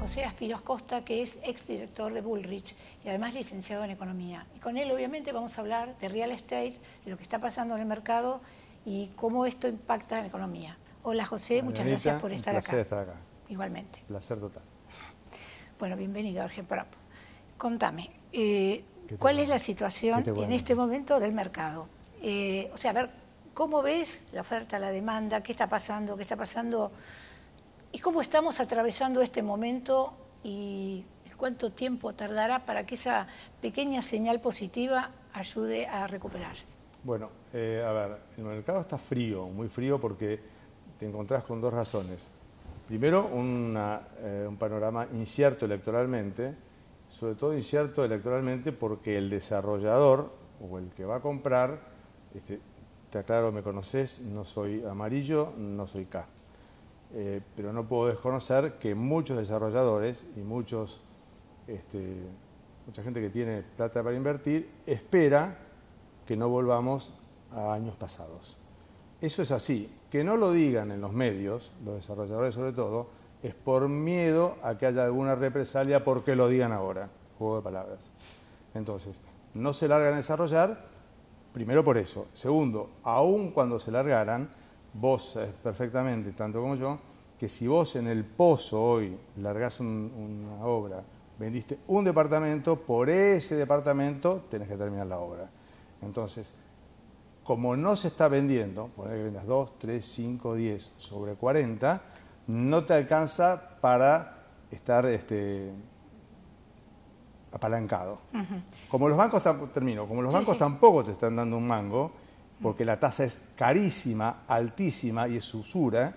José Aspiros Costa, que es exdirector de Bullrich y además licenciado en Economía. Y con él obviamente vamos a hablar de real estate, de lo que está pasando en el mercado y cómo esto impacta en la economía. Hola José, muchas gracias por estar acá. Un placer estar acá. Igualmente. Placer total. Bueno, bienvenido Jorge Prapo. Contame, ¿cuál es la situación en este momento del mercado? O sea, a ver, ¿cómo ves la oferta, la demanda? ¿Qué está pasando? ¿Qué está pasando? ¿Y cómo estamos atravesando este momento? ¿Y cuánto tiempo tardará para que esa pequeña señal positiva ayude a recuperarse? Bueno, a ver, el mercado está frío, muy frío porque te encontrás con dos razones. Primero, un panorama incierto electoralmente, sobre todo incierto electoralmente porque el desarrollador o el que va a comprar, te aclaro, me conoces, no soy amarillo, no soy K. Pero no puedo desconocer que muchos desarrolladores y mucha gente que tiene plata para invertir espera que no volvamos a años pasados. Eso es así. Que no lo digan en los medios, los desarrolladores sobre todo, es por miedo a que haya alguna represalia porque lo digan ahora. Juego de palabras. Entonces, no se largan a desarrollar, primero por eso. Segundo, aun cuando se largaran, vos sabés perfectamente, tanto como yo, que si vos en el pozo hoy largás una obra, vendiste un departamento, por ese departamento tenés que terminar la obra. Entonces, como no se está vendiendo, poner que vendas 2, 3, 5, 10 sobre 40, no te alcanza para estar apalancado. Como los bancos, bancos tampoco te están dando un mango, porque la tasa es carísima, altísima y es usura,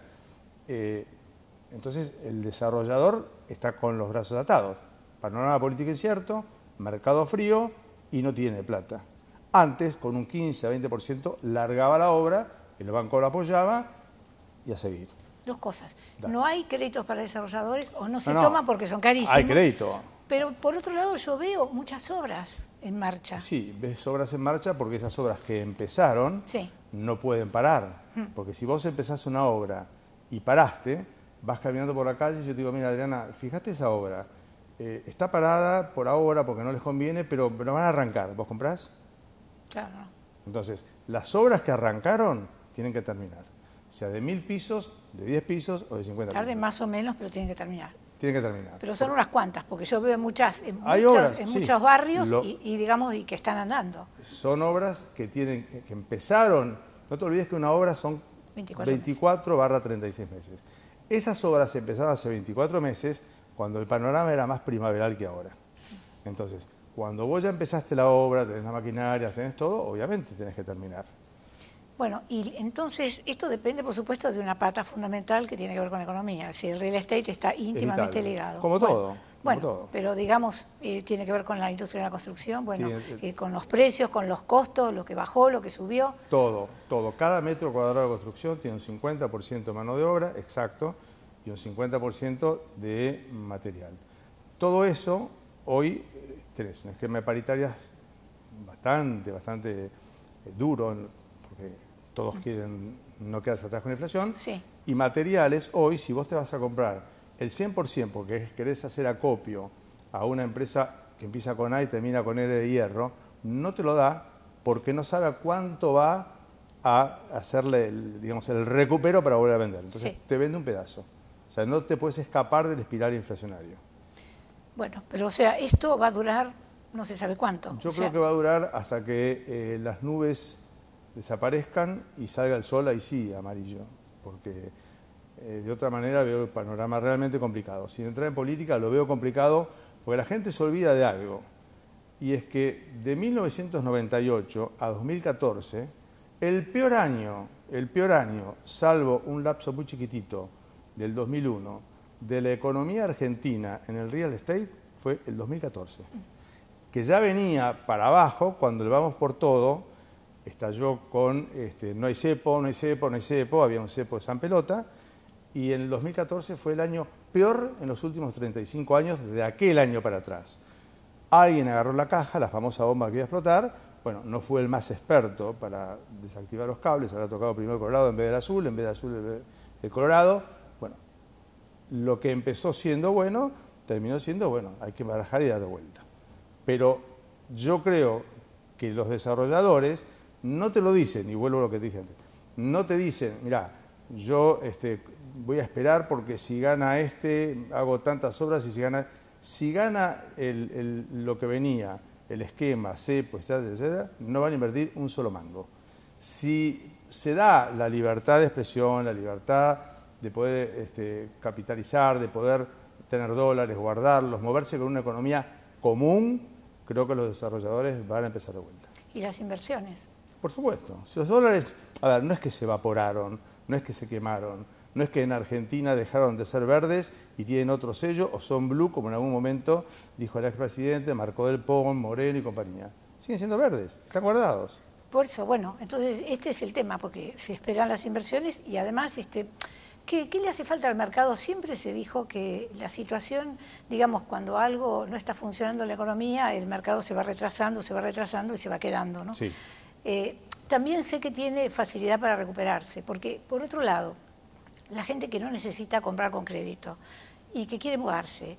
entonces el desarrollador está con los brazos atados. Panorama político incierto, mercado frío y no tiene plata. Antes, con un 15 a 20%, largaba la obra, el banco lo apoyaba y a seguir. Dos cosas. Dale. No hay créditos para desarrolladores o no se toman porque son carísimos. Hay crédito. Pero por otro lado yo veo muchas obras en marcha. Sí, ves obras en marcha porque esas obras que empezaron no pueden parar. Porque si vos empezás una obra y paraste, vas caminando por la calle y yo te digo, mira Adriana, fíjate esa obra. Está parada por ahora porque no les conviene, pero van a arrancar. ¿Vos comprás? Claro. Entonces, las obras que arrancaron tienen que terminar. Sea de 1000 pisos, de 10 pisos o de 50 pisos. Tarde más o menos, pero tienen que terminar. Tienen que terminar. Pero son unas cuantas, porque yo veo muchos barrios y que están andando. Son obras que empezaron, no te olvides que una obra son 24/36 meses. Esas obras empezaron hace 24 meses cuando el panorama era más primaveral que ahora. Entonces, cuando vos ya empezaste la obra, tenés la maquinaria, tenés todo, obviamente tenés que terminar. Bueno, y entonces esto depende, por supuesto, de una pata fundamental que tiene que ver con la economía. Si el real estate está íntimamente ligado. Como todo. Pero digamos, tiene que ver con la industria de la construcción, con los precios, con los costos, lo que bajó, lo que subió. Todo. Cada metro cuadrado de construcción tiene un 50% de mano de obra, exacto, y un 50% de material. Todo eso, hoy tenés un esquema de paritarias bastante duro, porque todos quieren no quedarse atrás con la inflación. Y materiales, hoy, si vos te vas a comprar el 100% porque querés hacer acopio a una empresa que empieza con A y termina con L de hierro, no te lo da porque no sabe a cuánto va a hacerle el recupero para volver a vender. Entonces te vende un pedazo. O sea, no te puedes escapar del espiral inflacionario. Bueno, pero o sea, esto va a durar no se sabe cuánto. Yo creo que va a durar hasta que las nubes desaparezcan y salga el sol, ahí sí, amarillo, porque de otra manera veo el panorama realmente complicado. Sin entrar en política lo veo complicado porque la gente se olvida de algo, y es que de 1998 a 2014, el peor año, salvo un lapso muy chiquitito del 2001, de la economía argentina en el real estate fue el 2014, que ya venía para abajo cuando le vamos por todo. Estalló con no hay cepo, había un cepo de San Pelota, y en el 2014 fue el año peor en los últimos 35 años de aquel año para atrás. Alguien agarró la caja, la famosa bomba que iba a explotar, bueno, no fue el más experto para desactivar los cables, habrá tocado primero el colorado en vez del azul, el colorado. Bueno, lo que empezó siendo bueno, terminó siendo, bueno, hay que barajar y dar de vuelta. Pero yo creo que los desarrolladores no te lo dicen, y vuelvo a lo que te dije antes, no te dicen, mirá, yo voy a esperar porque si gana hago tantas obras, y si gana lo que venía, el esquema, cepo, etcétera, no van a invertir un solo mango. Si se da la libertad de expresión, la libertad de poder capitalizar, de poder tener dólares, guardarlos, moverse con una economía común, creo que los desarrolladores van a empezar de vuelta. ¿Y las inversiones? Por supuesto. Si los dólares, a ver, no es que se evaporaron, no es que se quemaron, no es que en Argentina dejaron de ser verdes y tienen otro sello, o son blue, como en algún momento dijo el expresidente Marco del Pon, Moreno y compañía. Siguen siendo verdes, están guardados. Por eso, bueno, entonces este es el tema, porque se esperan las inversiones y además, ¿qué le hace falta al mercado? Siempre se dijo que la situación, digamos, cuando algo no está funcionando en la economía, el mercado se va retrasando y se va quedando, ¿no? Sí. También sé que tiene facilidad para recuperarse, porque por otro lado, la gente que no necesita comprar con crédito y que quiere mudarse,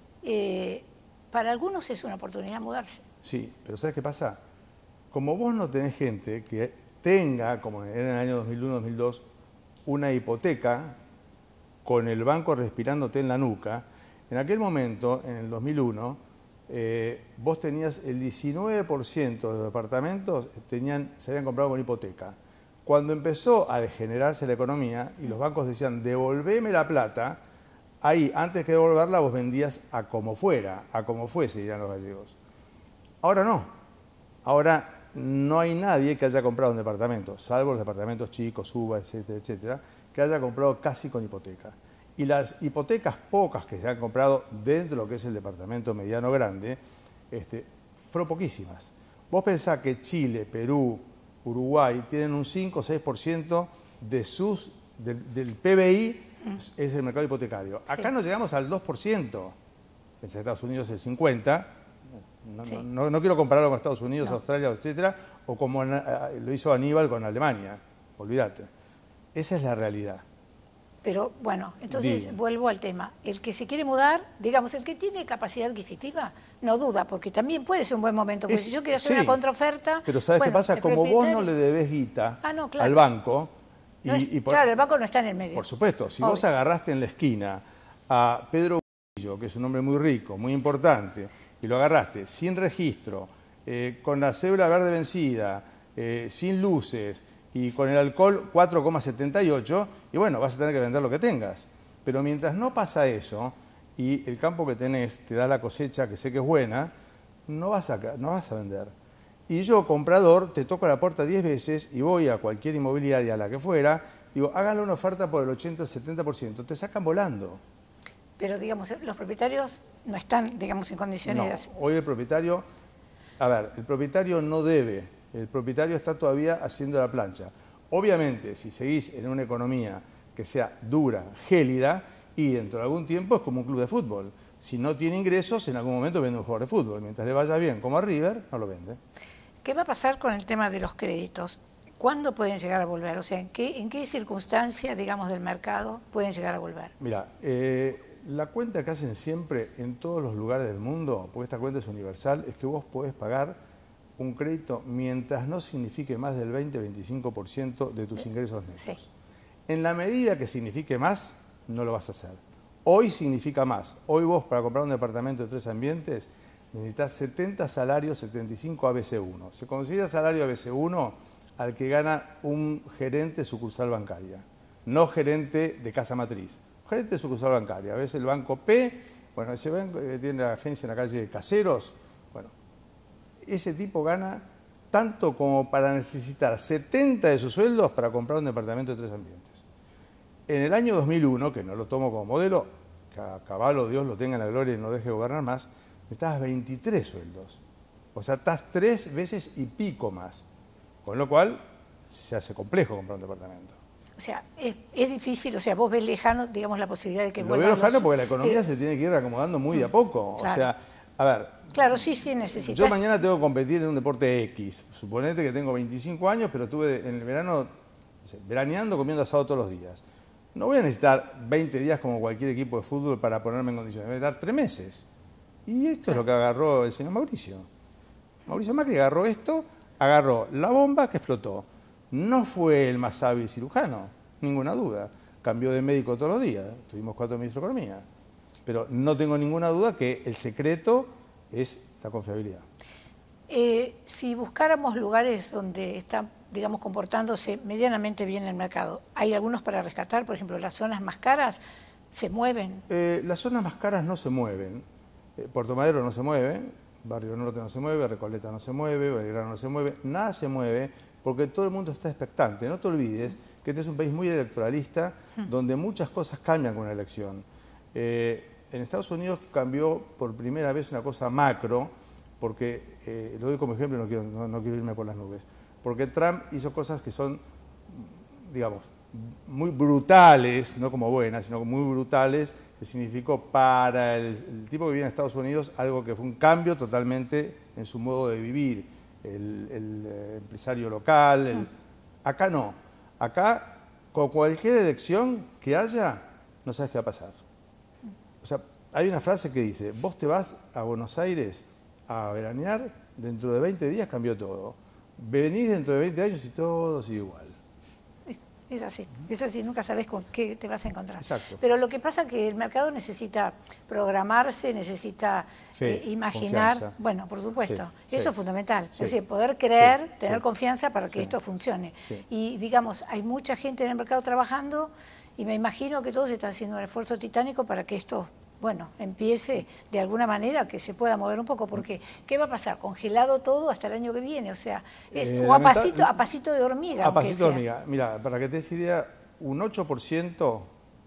para algunos es una oportunidad mudarse. Sí, pero ¿sabes qué pasa? Como vos no tenés gente que tenga, como era en el año 2001-2002, una hipoteca con el banco respirándote en la nuca, en aquel momento, en el 2001, vos tenías el 19% de los departamentos se habían comprado con hipoteca. Cuando empezó a degenerarse la economía y los bancos decían, devolveme la plata, ahí, antes que devolverla, vos vendías a como fuera, a como fuese, dirían los gallegos. Ahora no. Ahora no hay nadie que haya comprado un departamento, salvo los departamentos chicos, UBA, etcétera, etcétera, que haya comprado casi con hipoteca. Y las hipotecas pocas que se han comprado dentro de lo que es el departamento mediano grande, fueron poquísimas. Vos pensás que Chile, Perú, Uruguay tienen un 5 o 6% del PBI es el mercado hipotecario. Acá no llegamos al 2%. En Estados Unidos el 50%. No quiero compararlo con Estados Unidos, Australia, etcétera, o como lo hizo Aníbal con Alemania. Olvídate. Esa es la realidad. Pero bueno, entonces vuelvo al tema. El que se quiere mudar, digamos, el que tiene capacidad adquisitiva, no duda, porque también puede ser un buen momento. Porque si yo quiero hacer una contraoferta... Pero ¿sabes qué pasa? Como vos no le debés guita al banco... Claro, el banco no está en el medio. Por supuesto. Si vos agarraste en la esquina a Pedro Gullo, que es un hombre muy rico, muy importante, y lo agarraste sin registro, con la cédula verde vencida, sin luces... y con el alcohol 4,78, y bueno, vas a tener que vender lo que tengas. Pero mientras no pasa eso, y el campo que tenés te da la cosecha, que sé que es buena, no vas a vender. Y yo, comprador, te toco la puerta 10 veces y voy a cualquier inmobiliaria, a la que fuera, digo, háganle una oferta por el 80-70%, te sacan volando. Pero, digamos, los propietarios no están, digamos, en condiciones... No, hoy el propietario no debe. El propietario está todavía haciendo la plancha. Obviamente, si seguís en una economía que sea dura, gélida, y dentro de algún tiempo es como un club de fútbol. Si no tiene ingresos, en algún momento vende un jugador de fútbol. Mientras le vaya bien, como a River, no lo vende. ¿Qué va a pasar con el tema de los créditos? ¿Cuándo pueden llegar a volver? O sea, ¿en qué circunstancias, digamos, del mercado pueden llegar a volver? Mira, la cuenta que hacen siempre en todos los lugares del mundo, porque esta cuenta es universal, es que vos podés pagar un crédito mientras no signifique más del 20-25% de tus ingresos netos. Sí. En la medida que signifique más, no lo vas a hacer. Hoy significa más. Hoy vos, para comprar un departamento de 3 ambientes, necesitas 70 salarios, 75 ABC1. Se considera salario ABC1 al que gana un gerente sucursal bancaria, no gerente de casa matriz. Gerente de sucursal bancaria. A veces el banco P, bueno, ese banco que tiene la agencia en la calle Caseros, bueno, ese tipo gana tanto como para necesitar 70 de sus sueldos para comprar un departamento de 3 ambientes. En el año 2001, que no lo tomo como modelo, que a caballo Dios lo tenga en la gloria y no deje gobernar más, necesitabas 23 sueldos. O sea, estás 3 veces y pico más. Con lo cual, se hace complejo comprar un departamento. O sea, es difícil, o sea, vos ves lejano, digamos, la posibilidad de que vuelvan. Lo veo lejano porque la economía se tiene que ir acomodando muy de a poco. Claro. O sea, a ver, claro, sí, necesitas. Yo mañana tengo que competir en un deporte X. Suponete que tengo 25 años, pero estuve en el verano, veraneando, comiendo asado todos los días. No voy a necesitar 20 días como cualquier equipo de fútbol para ponerme en condiciones. Voy a necesitar 3 meses. Y esto es lo que agarró el señor Mauricio. Mauricio Macri agarró esto, agarró la bomba que explotó. No fue el más hábil cirujano, ninguna duda. Cambió de médico todos los días, tuvimos 4 ministros de Economía. Pero no tengo ninguna duda que el secreto es la confiabilidad. Si buscáramos lugares donde está, digamos, comportándose medianamente bien el mercado, ¿hay algunos para rescatar? Por ejemplo, las zonas más caras se mueven. Las zonas más caras no se mueven. Puerto Madero no se mueve, Barrio Norte no se mueve, Recoleta no se mueve, Belgrano no se mueve, nada se mueve porque todo el mundo está expectante. No te olvides que este es un país muy electoralista donde muchas cosas cambian con una elección. En Estados Unidos cambió por primera vez una cosa macro, porque, lo doy como ejemplo, no quiero irme por las nubes, porque Trump hizo cosas que son, digamos, muy brutales, no como buenas, sino muy brutales, que significó para el tipo que vive en Estados Unidos algo que fue un cambio totalmente en su modo de vivir, el empresario local. Acá no, acá con cualquier elección que haya, no sabes qué va a pasar. O sea, hay una frase que dice, vos te vas a Buenos Aires a veranear, dentro de 20 días cambió todo. Venís dentro de 20 años y todo sigue igual. Es así, nunca sabes con qué te vas a encontrar. Exacto. Pero lo que pasa es que el mercado necesita programarse, necesita imaginar, confianza. Bueno, por supuesto, eso es fundamental, es Sí. decir, poder creer, Sí. tener Sí. confianza para que Sí. esto funcione. Sí. Y digamos, hay mucha gente en el mercado trabajando y me imagino que todos están haciendo un esfuerzo titánico para que esto, bueno, empiece de alguna manera que se pueda mover un poco, porque ¿qué va a pasar? Congelado todo hasta el año que viene, o sea, o a pasito de hormiga. A pasito de hormiga. Mira, para que te des idea, un 8%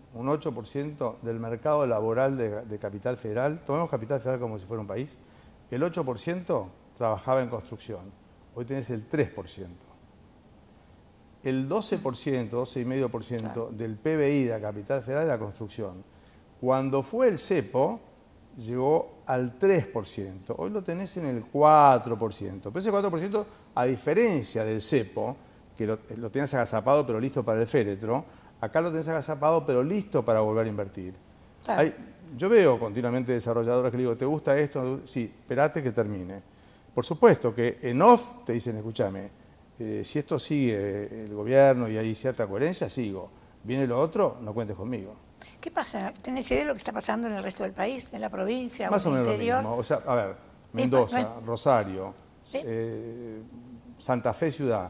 del mercado laboral de Capital Federal, tomemos Capital Federal como si fuera un país, el 8% trabajaba en construcción, hoy tenés el 3%. El 12%, 12,5% del PBI de la Capital Federal es la construcción. Cuando fue el cepo, llegó al 3%. Hoy lo tenés en el 4%. Pero ese 4%, a diferencia del cepo, que lo tenés agazapado pero listo para el féretro, acá lo tenés agazapado pero listo para volver a invertir. Claro. Yo veo continuamente desarrolladoras que le digo, ¿te gusta esto? Sí, esperate que termine. Por supuesto que en off te dicen, escúchame, si esto sigue el gobierno y hay cierta coherencia, sigo. Viene lo otro, no cuentes conmigo. ¿Qué pasa? ¿Tenés idea de lo que está pasando en el resto del país, en la provincia Más o o en el menos interior? lo mismo. O sea, a ver, Mendoza, Rosario, ¿Sí? Santa Fe ciudad,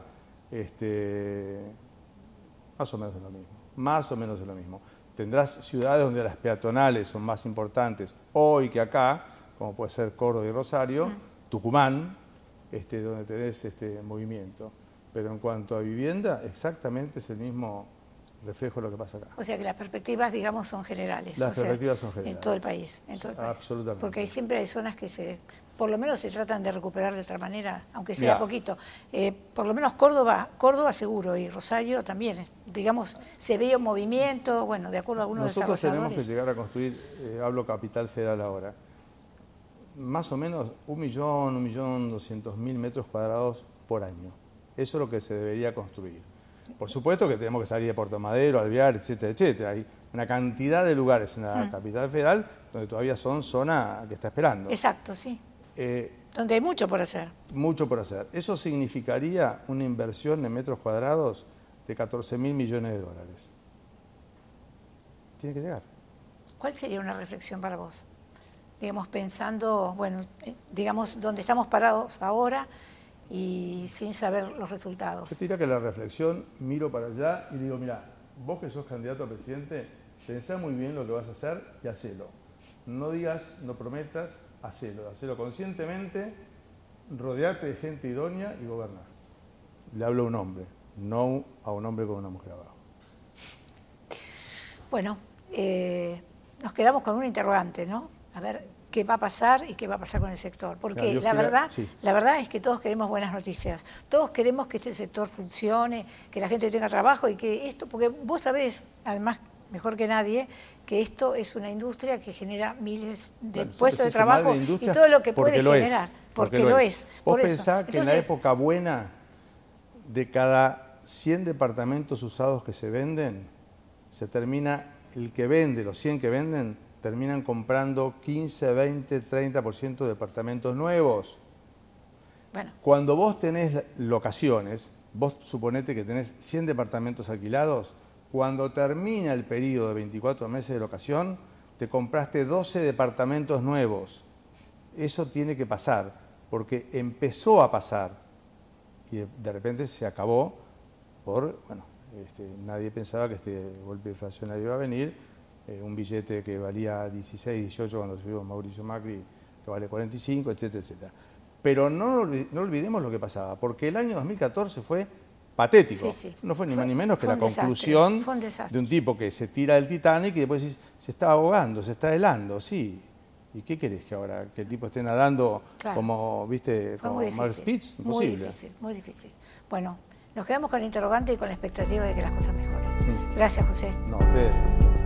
más o menos es lo mismo. Más o menos es lo mismo. Tendrás ciudades donde las peatonales son más importantes hoy que acá, como puede ser Córdoba y Rosario, Tucumán, donde tenés movimiento. Pero en cuanto a vivienda, exactamente es el mismo reflejo de lo que pasa acá. O sea que las perspectivas, digamos, son generales. Las perspectivas son generales. En todo el país. Absolutamente. Porque siempre hay zonas que por lo menos se tratan de recuperar de otra manera, aunque sea poquito. Por lo menos Córdoba seguro, y Rosario también. Digamos, se ve un movimiento, bueno, de acuerdo a algunos desarrolladores. Nosotros tenemos que llegar a construir, hablo Capital Federal ahora, más o menos 1.200.000 metros cuadrados por año. Eso es lo que se debería construir. Por supuesto que tenemos que salir de Puerto Madero, Alvear, etcétera, etcétera. Hay una cantidad de lugares en la Capital Federal donde todavía son zona que está esperando. Exacto, sí. Donde hay mucho por hacer. Mucho por hacer. Eso significaría una inversión en metros cuadrados de 14.000 millones de dólares. Tiene que llegar. ¿Cuál sería una reflexión para vos? Digamos, pensando, bueno, digamos, donde estamos parados ahora y sin saber los resultados. Yo te diría que la reflexión, miro para allá y digo, mira, vos que sos candidato a presidente, pensá muy bien lo que vas a hacer y hacelo. No digas, no prometas, hacelo conscientemente, rodearte de gente idónea y gobernar. Le hablo a un hombre, no a un hombre con una mujer abajo. Bueno, nos quedamos con un interrogante, ¿no? A ver qué va a pasar y qué va a pasar con el sector. Porque la verdad es que todos queremos buenas noticias. Todos queremos que este sector funcione, que la gente tenga trabajo y que esto, porque vos sabés, además, mejor que nadie, que esto es una industria que genera miles de puestos de trabajo y todo lo que puede generar. Porque lo es. Vos pensás que en la época buena, de cada 100 departamentos usados que se venden, se termina, el que vende, los 100 que venden, terminan comprando 15, 20, 30% de departamentos nuevos. Bueno. Cuando vos tenés locaciones, vos suponete que tenés 100 departamentos alquilados, cuando termina el periodo de 24 meses de locación, te compraste 12 departamentos nuevos. Eso tiene que pasar, porque empezó a pasar y de repente se acabó por, bueno, nadie pensaba que este golpe inflacionario iba a venir, un billete que valía 16, 18 cuando subió Mauricio Macri, que vale 45, etcétera, etcétera. Pero no olvidemos lo que pasaba, porque el año 2014 fue patético. Sí, sí. No fue ni más ni menos que la desastre, conclusión de un tipo que se tira del Titanic y después se está ahogando, se está helando, sí. ¿Y qué querés que ahora? ¿Que el tipo esté nadando como, viste, como Mark Spitz? Imposible. Muy difícil, muy difícil. Bueno, nos quedamos con el interrogante y con la expectativa de que las cosas mejoren. Gracias, José. No, ustedes.